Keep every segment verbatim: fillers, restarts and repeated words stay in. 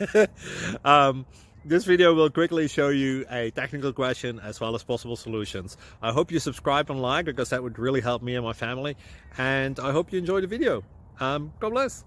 um, this video will quickly show you a technical question as well as possible solutions. I hope you subscribe and like, because that would really help me and my family. And I hope you enjoy the video. Um, God bless.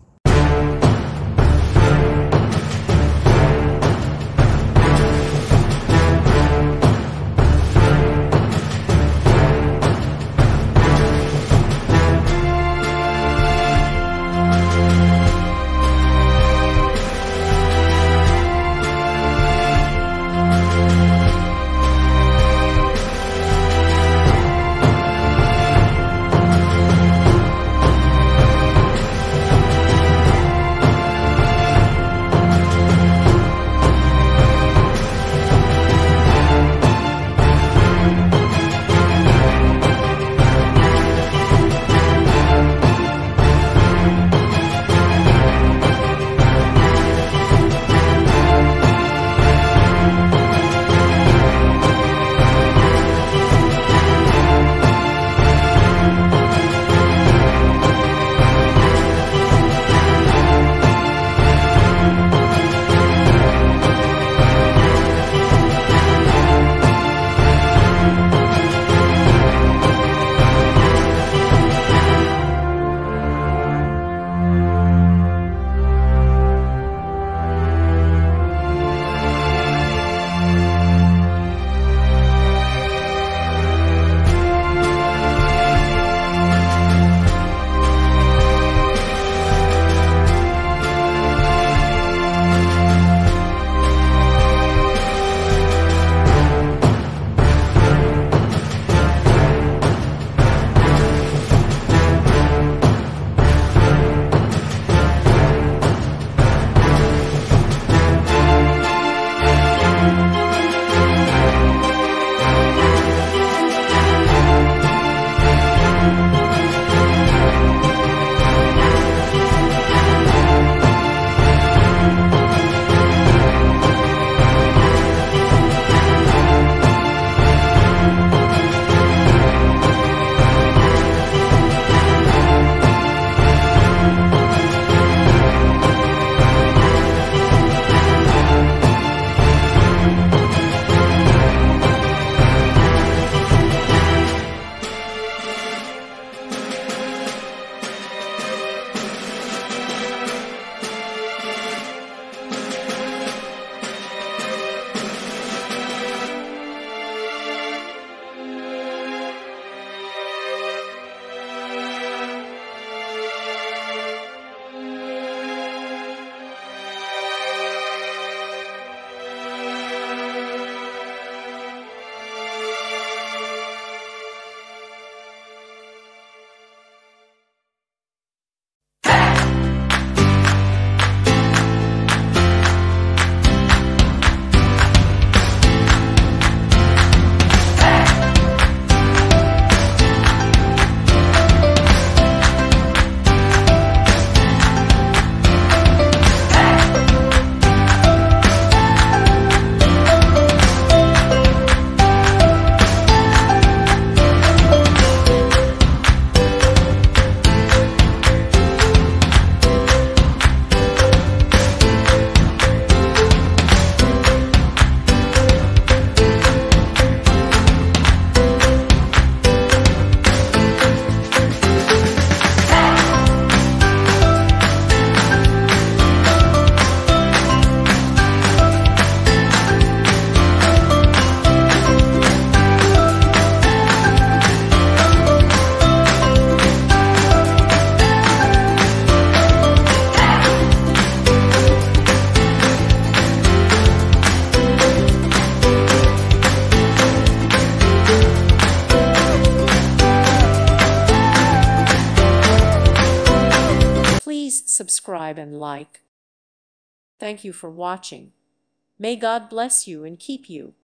subscribe and like. Thank you for watching. May God bless you and keep you.